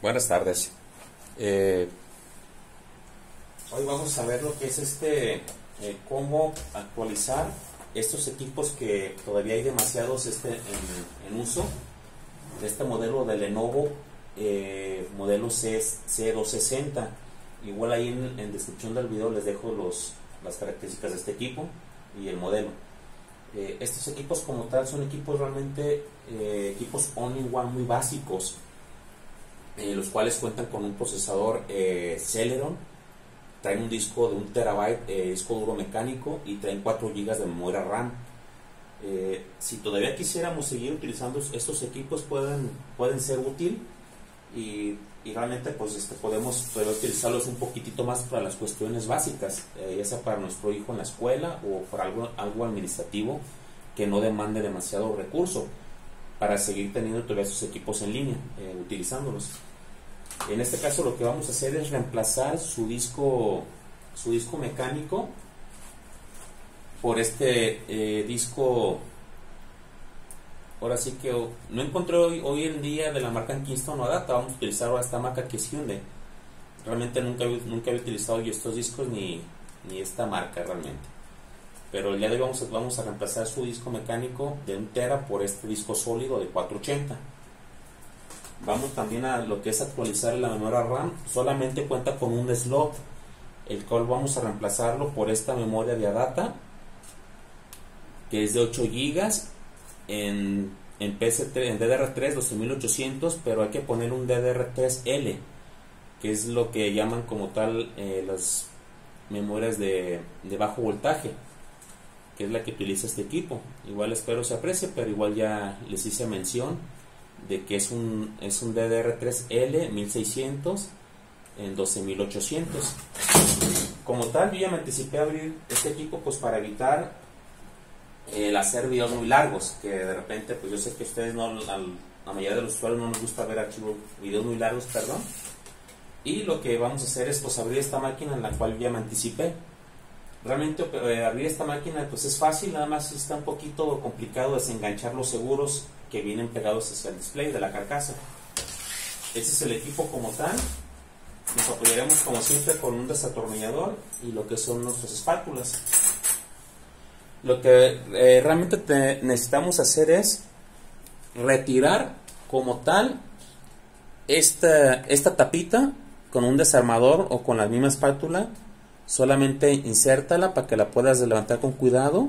Buenas tardes. Eh, Hoy vamos a ver lo que es cómo actualizar estos equipos que todavía hay demasiados en uso. De este modelo de Lenovo, modelo C260. Igual ahí en descripción del video les dejo las características de este equipo y el modelo. Estos equipos como tal son equipos realmente equipos all-in-one muy básicos, los cuales cuentan con un procesador Celeron, traen un disco de 1 TB, disco duro mecánico, y traen 4 GB de memoria RAM. Si todavía quisiéramos seguir utilizando estos equipos, pueden ser útil, y realmente pues podemos utilizarlos un poquitito más para las cuestiones básicas, ya sea para nuestro hijo en la escuela o para algo administrativo que no demande demasiado recurso, para seguir teniendo todavía esos equipos en línea, utilizándolos. En este caso lo que vamos a hacer es reemplazar su disco mecánico por disco. Ahora sí que no encontré hoy en día de la marca Kingston o Adata. Vamos a utilizar esta marca que es Hyundai. Realmente nunca había utilizado yo estos discos ni esta marca realmente. Pero el día de hoy vamos a reemplazar su disco mecánico de 1 TB por este disco sólido de 480. Vamos también a lo que es actualizar la memoria RAM. Solamente cuenta con un slot, el cual vamos a reemplazarlo por esta memoria de Adata, que es de 8 GB en DDR3 12800, pero hay que poner un DDR3L, que es lo que llaman como tal las memorias de bajo voltaje, que es la que utiliza este equipo. Igual espero se aprecie, pero igual ya les hice mención de que es un DDR3L 1600 en 12800. Como tal, yo ya me anticipé a abrir este equipo pues para evitar el hacer videos muy largos, que de repente pues yo sé que a ustedes la mayoría de los usuarios no les gusta ver videos muy largos, perdón. Y lo que vamos a hacer es pues abrir esta máquina, en la cual ya me anticipé. Realmente abrir esta máquina pues es fácil, nada más está un poquito complicado desenganchar los seguros que vienen pegados hacia el display de la carcasa. Este es el equipo como tal. Nos apoyaremos como siempre con un desatornillador y lo que son nuestras espátulas. Lo que realmente necesitamos hacer es retirar como tal esta tapita con un desarmador o con la misma espátula. Solamente insértala para que la puedas levantar con cuidado.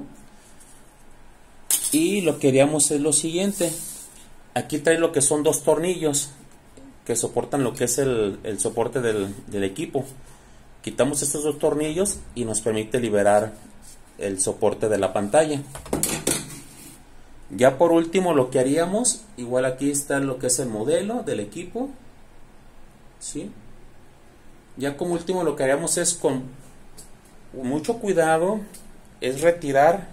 Y lo que haríamos es lo siguiente: aquí trae lo que son 2 tornillos que soportan lo que es el soporte del equipo. Quitamos estos 2 tornillos y nos permite liberar el soporte de la pantalla. Ya por último, lo que haríamos, igual aquí está lo que es el modelo del equipo, ¿sí? Ya como último, lo que haríamos es con mucho cuidado es retirar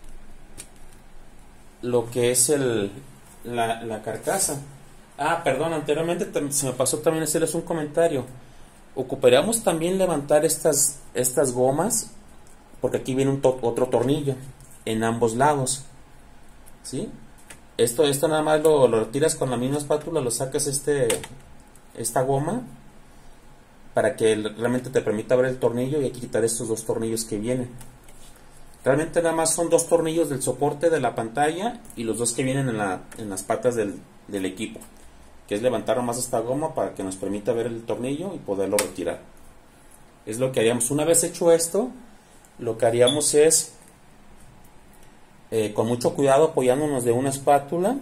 lo que es la carcasa. Perdón, anteriormente se me pasó también hacerles un comentario. Ocuparíamos también levantar estas gomas, porque aquí viene otro tornillo en ambos lados, ¿sí? Esto nada más lo retiras con la misma espátula, lo sacas esta goma, para que realmente te permita ver el tornillo, y hay que quitar estos 2 tornillos que vienen. Realmente nada más son 2 tornillos del soporte de la pantalla y los 2 que vienen en las patas del equipo, que es levantar más esta goma para que nos permita ver el tornillo y poderlo retirar. Es lo que haríamos. Una vez hecho esto, lo que haríamos es con mucho cuidado, apoyándonos de una espátula,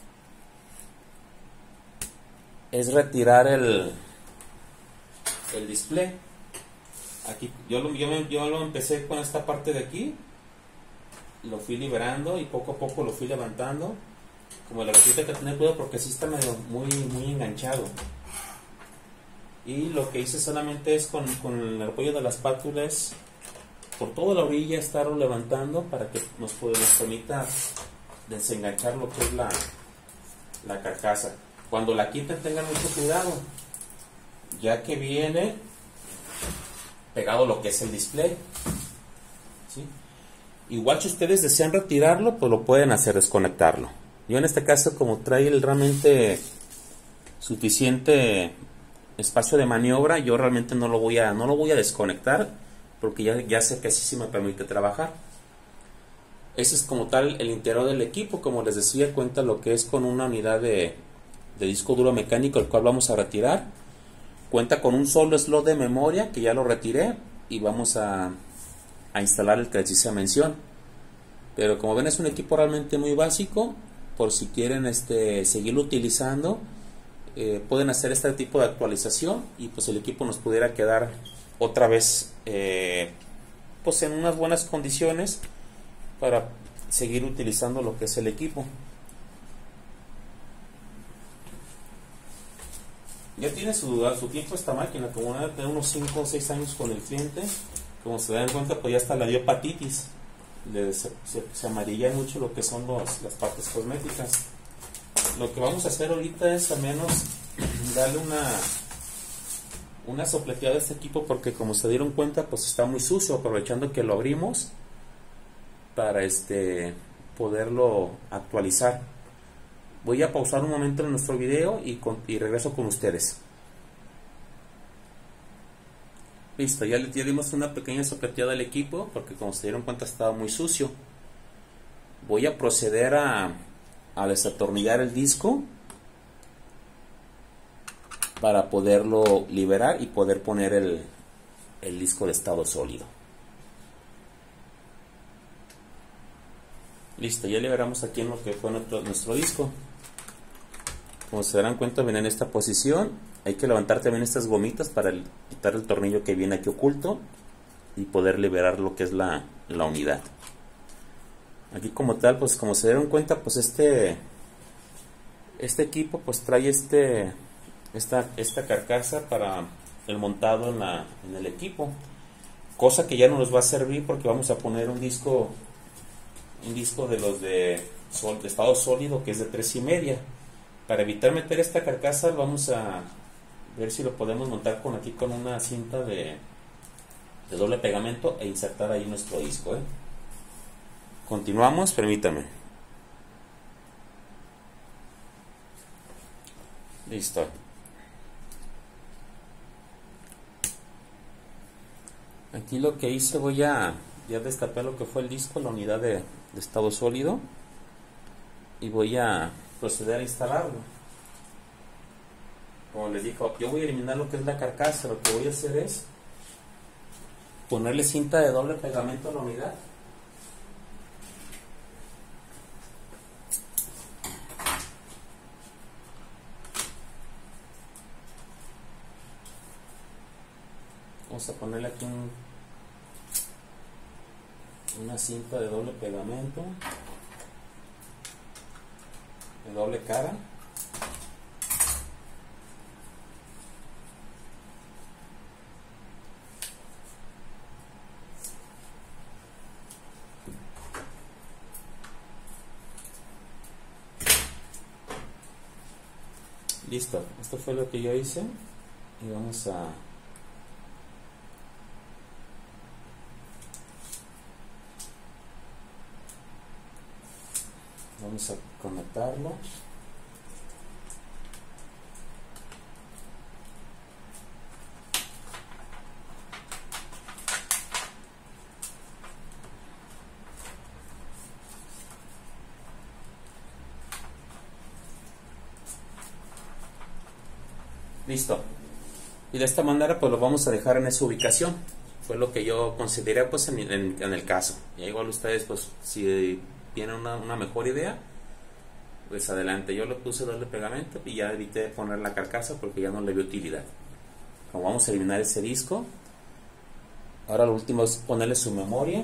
es retirar el display. Aquí yo lo empecé con esta parte de aquí, lo fui liberando y poco a poco lo fui levantando. Como la repito, hay que tener cuidado porque sí está medio muy enganchado. Y lo que hice solamente es con el apoyo de la espátula, es por toda la orilla estarlo levantando para que nos permita desenganchar lo que es la carcasa. Cuando la quiten, tengan mucho cuidado, ya que viene pegado lo que es el display, ¿sí? Igual si ustedes desean retirarlo, pues lo pueden hacer, desconectarlo. Yo en este caso, como trae realmente suficiente espacio de maniobra, yo realmente no lo voy a desconectar, porque ya sé que así sí me permite trabajar. Ese es como tal el interior del equipo. Como les decía, cuenta lo que es con una unidad de disco duro mecánico, el cual vamos a retirar. Cuenta con un solo slot de memoria, que ya lo retiré, y vamos a instalar el que les hice mención. Pero como ven, es un equipo realmente muy básico. Por si quieren seguirlo utilizando, pueden hacer este tipo de actualización, y pues el equipo nos pudiera quedar otra vez pues en unas buenas condiciones para seguir utilizando lo que es el equipo. Ya tiene su tiempo esta máquina, como una de unos 5 o 6 años con el cliente. Como se dan cuenta, pues ya hasta la dio hepatitis. Se amarilla mucho lo que son las partes cosméticas. Lo que vamos a hacer ahorita es al menos darle una sopleteada a este equipo, porque como se dieron cuenta, pues está muy sucio, aprovechando que lo abrimos para poderlo actualizar. Voy a pausar un momento en nuestro video y regreso con ustedes. Listo, ya dimos una pequeña sopleteada al equipo, porque como se dieron cuenta estaba muy sucio. Voy a proceder a desatornillar el disco para poderlo liberar y poder poner el disco de estado sólido. Listo, ya liberamos aquí en lo que fue nuestro disco. Como se darán cuenta, viene en esta posición. Hay que levantar también estas gomitas para quitar el tornillo que viene aquí oculto y poder liberar lo que es la unidad. Aquí como tal, pues como se dieron cuenta, pues este equipo pues trae esta carcasa para el montado en el equipo, cosa que ya no nos va a servir, porque vamos a poner un disco de los de estado sólido, que es de 3,5. Para evitar meter esta carcasa, vamos a ver si lo podemos montar aquí con una cinta de doble pegamento e insertar ahí nuestro disco. Continuamos, permítame. Listo. Aquí lo que hice, ya destapé lo que fue el disco, la unidad de estado sólido, y voy a proceder a instalarlo. Como les digo, yo voy a eliminar lo que es la carcasa. Lo que voy a hacer es ponerle cinta de doble pegamento a la unidad. Vamos a ponerle aquí una cinta de doble pegamento, de doble cara. Listo, esto fue lo que yo hice, y vamos a conectarlo. Listo, y de esta manera pues lo vamos a dejar en esa ubicación. Fue lo que yo consideré pues en el caso. Y igual ustedes, pues si tienen una mejor idea, pues adelante. Yo le puse doble pegamento y ya evité poner la carcasa porque ya no le vi utilidad. Como vamos a eliminar ese disco, ahora lo último es ponerle su memoria,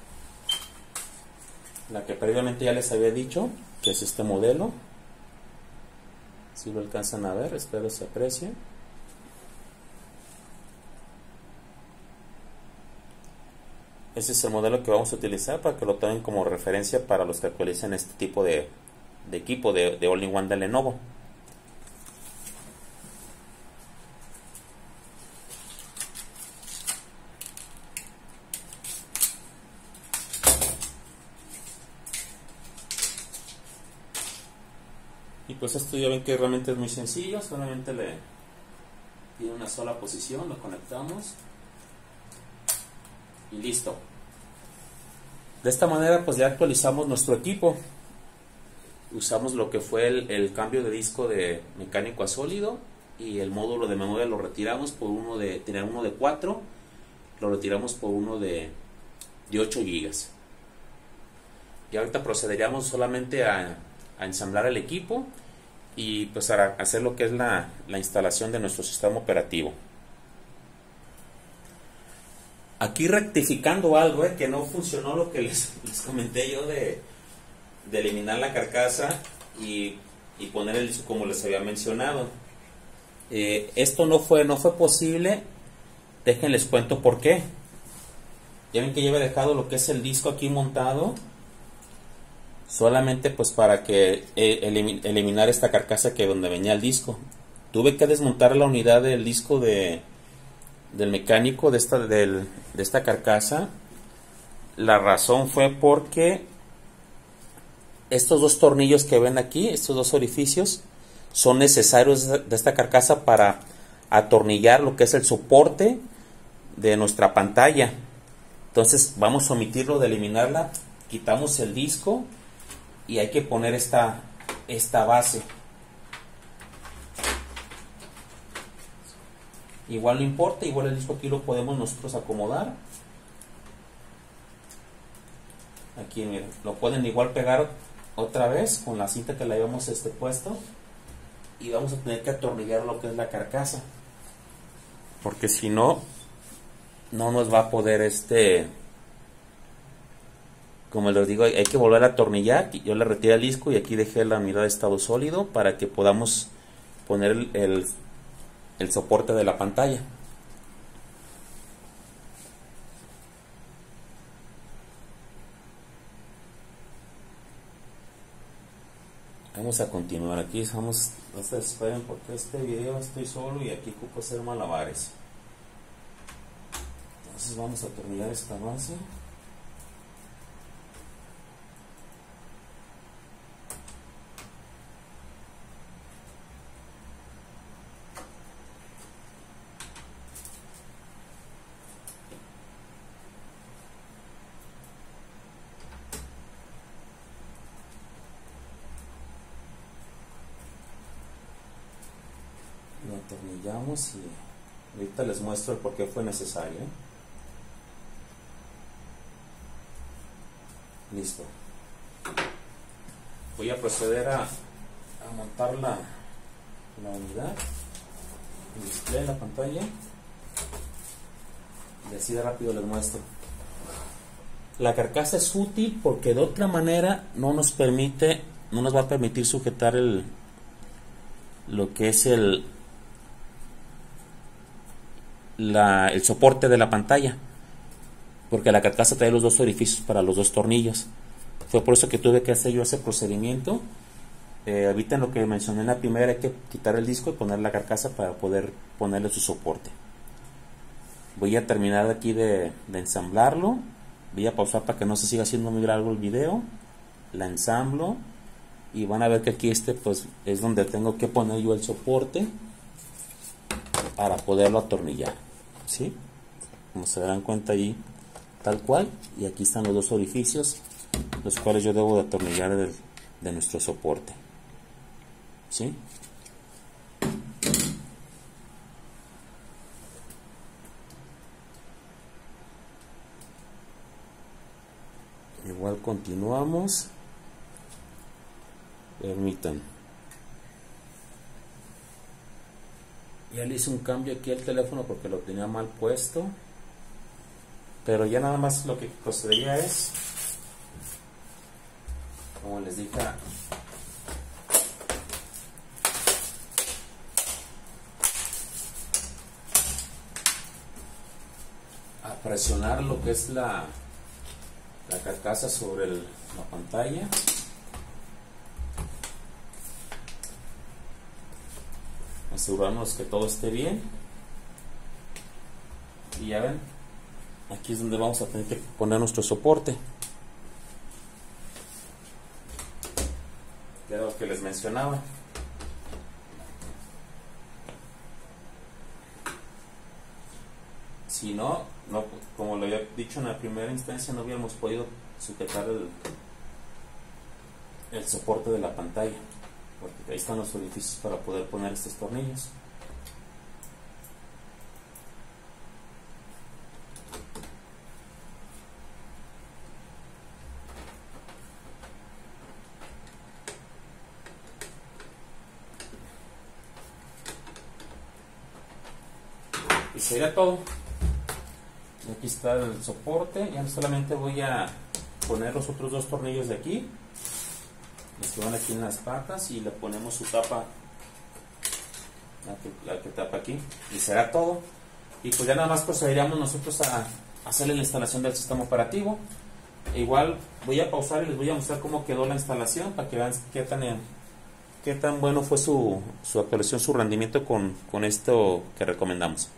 la que previamente ya les había dicho, que es este modelo. Si lo alcanzan a ver, espero se aprecie. Ese es el modelo que vamos a utilizar, para que lo tomen como referencia para los que actualicen este tipo de equipo de All-in-One de Lenovo. Y pues esto ya ven que realmente es muy sencillo. Solamente le tiene una sola posición, lo conectamos y listo. De esta manera pues ya actualizamos nuestro equipo. Usamos lo que fue el cambio de disco de mecánico a sólido, y el módulo de memoria lo retiramos por tenía uno de 4, lo retiramos por uno de 8 gigas. Y ahorita procederíamos solamente a ensamblar el equipo y pues a hacer lo que es la instalación de nuestro sistema operativo. Aquí rectificando algo, que no funcionó lo que les comenté yo de eliminar la carcasa y poner el disco como les había mencionado. Esto no fue posible. Déjenles cuento por qué. Ya ven que yo había dejado lo que es el disco aquí montado solamente pues para que eliminar esta carcasa que donde venía el disco. Tuve que desmontar la unidad del disco del mecánico de esta carcasa. La razón fue porque estos dos tornillos que ven aquí, estos dos orificios, son necesarios de esta carcasa para atornillar lo que es el soporte de nuestra pantalla. Entonces vamos a omitirlo de eliminarla, quitamos el disco y hay que poner esta base. Igual no importa, igual el disco aquí lo podemos nosotros acomodar. Aquí miren, lo pueden igual pegar otra vez con la cinta que le habíamos puesto, y vamos a tener que atornillar lo que es la carcasa, porque si no nos va a poder como les digo, hay que volver a atornillar. Yo le retiré el disco y aquí dejé la unidad de estado sólido para que podamos poner el soporte de la pantalla. Vamos a continuar aquí. No se esperen porque este video estoy solo y aquí ocupo hacer malabares. Entonces vamos a atornillar esta base. Lo atornillamos y ahorita les muestro el por qué fue necesario. Listo. Voy a proceder a montar la unidad, el display, la pantalla, y así de rápido les muestro. La carcasa es útil porque de otra manera no nos va a permitir sujetar lo que es el soporte de la pantalla, porque la carcasa trae los dos orificios para los dos tornillos. Fue por eso que tuve que hacer yo ese procedimiento. Ahorita en lo que mencioné en la primera, hay que quitar el disco y poner la carcasa para poder ponerle su soporte. Voy a terminar aquí de ensamblarlo. Voy a pausar para que no se siga haciendo muy largo el video. La ensamblo y van a ver que aquí pues es donde tengo que poner yo el soporte para poderlo atornillar, ¿sí? Como se darán cuenta allí, tal cual, y aquí están los dos orificios los cuales yo debo de atornillar de nuestro soporte, ¿sí? Igual continuamos. Permitan. Ya le hice un cambio aquí al teléfono porque lo tenía mal puesto, pero ya nada más lo que procedería es, como les dije, a presionar lo que es la carcasa sobre la pantalla. Asegurarnos que todo esté bien, y ya ven, aquí es donde vamos a tener que poner nuestro soporte, que era lo que les mencionaba. Si no, como lo había dicho en la primera instancia, no hubiéramos podido sujetar el soporte de la pantalla, porque ahí están los orificios para poder poner estos tornillos. Y sería todo. Aquí está el soporte. Ya solamente voy a poner los otros dos tornillos de aquí, los que van aquí en las patas, y le ponemos su tapa, la que tapa aquí, y será todo. Y pues ya nada más procederíamos nosotros a hacerle la instalación del sistema operativo. E igual voy a pausar y les voy a mostrar cómo quedó la instalación para que vean qué tan bueno fue su actualización, su rendimiento con esto que recomendamos.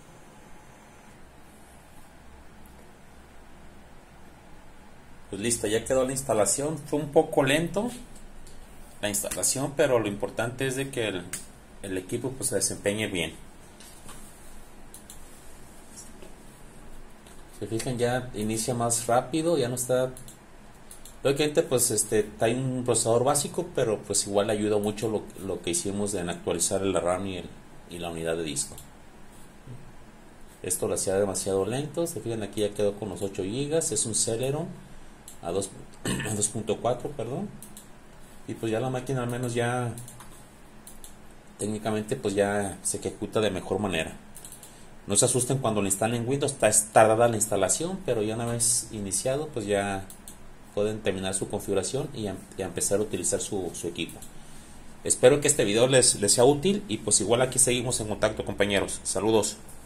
Pues listo, ya quedó la instalación. Fue un poco lento la instalación, pero lo importante es de que el equipo pues se desempeñe bien. Se fijan, ya inicia más rápido, ya no está. Lógicamente pues trae un procesador básico, pero pues igual ayuda mucho lo que hicimos en actualizar el RAM y la unidad de disco. Esto lo hacía demasiado lento. Se fijan, aquí ya quedó con los 8 GB. Es un Celeron a 2.4, perdón. Y pues ya la máquina al menos ya técnicamente pues ya se ejecuta de mejor manera. No se asusten cuando lo instalen en Windows, está tardada la instalación, pero ya una vez iniciado pues ya pueden terminar su configuración y empezar a utilizar su equipo. Espero que este video les sea útil, y pues igual aquí seguimos en contacto, compañeros. Saludos.